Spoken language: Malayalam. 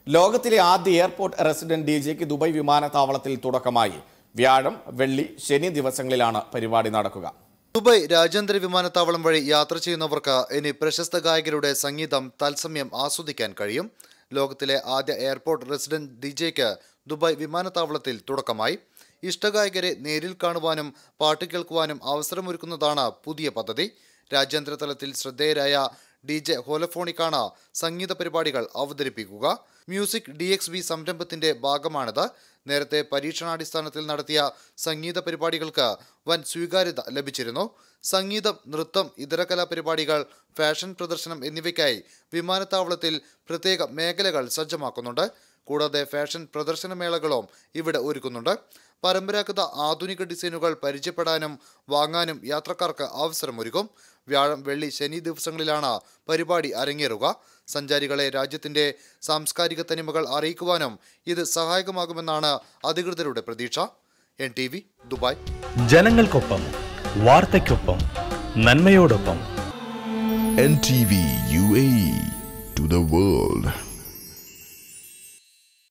ലോകത്തിലെ ആദ്യ എയർപോർട്ട് റെസിഡന്റ് ഡിജെക്ക് ദുബായ് വിമാനത്താവളത്തിൽ തുടക്കമായി. വ്യാഴം, വെള്ളി, ശനി ദിവസങ്ങളിലാണ് പരിപാടി നടക്കുക. ദുബായ് രാജ്യാന്തര വിമാനത്താവളം വഴി യാത്ര ചെയ്യുന്നവർക്ക് ഇനി പ്രശസ്ത ഗായകരുടെ സംഗീതം തത്സമയം ആസ്വദിക്കാൻ കഴിയും. ലോകത്തിലെ ആദ്യ എയർപോർട്ട് റെസിഡന്റ് ഡിജെക്ക് ദുബായ് വിമാനത്താവളത്തിൽ തുടക്കമായി. ഇഷ്ടഗായകരെ നേരിൽ കാണുവാനും പാട്ട് കേൾക്കുവാനും അവസരമൊരുക്കുന്നതാണ് പുതിയ പദ്ധതി. രാജ്യാന്തര തലത്തിൽ ശ്രദ്ധേയരായ ഡിജെ ഹോലോഫോണിക്കാണ് സംഗീത പരിപാടികൾ അവതരിപ്പിക്കുക. മ്യൂസിക് DXB സംരംഭത്തിന്റെ ഭാഗമാണിത്. നേരത്തെ പരീക്ഷണാടിസ്ഥാനത്തിൽ നടത്തിയ സംഗീത പരിപാടികൾക്ക് വൻ സ്വീകാര്യത ലഭിച്ചിരുന്നു. സംഗീതം, നൃത്തം, ഇതര കലാപരിപാടികൾ, ഫാഷൻ പ്രദർശനം എന്നിവയ്ക്കായി വിമാനത്താവളത്തിൽ പ്രത്യേക മേഖലകൾ സജ്ജമാക്കുന്നുണ്ട്. കൂടാതെ ഫാഷൻ പ്രദർശനമേളകളും ഇവിടെ ഒരുക്കുന്നുണ്ട്. പരമ്പരാഗത ആധുനിക ഡിസൈനുകൾ പരിചയപ്പെടാനും വാങ്ങാനും യാത്രക്കാർക്ക് അവസരമൊരുക്കും. വ്യാഴം, വെള്ളി, ശനി ദിവസങ്ങളിലാണ് പരിപാടി അരങ്ങേറുക. സഞ്ചാരികളെ രാജ്യത്തിന്റെ സാംസ്കാരിക തനിമകൾ അറിയിക്കുവാനും ഇത് സഹായകമാകുമെന്നാണ് അധികൃതരുടെ പ്രതീക്ഷ. NTV, Dubai. ജനങ്ങൾക്കൊപ്പം, വാർത്തയ്ക്കൊപ്പം, നന്മയോടൊപ്പം. NTV UAE to the world.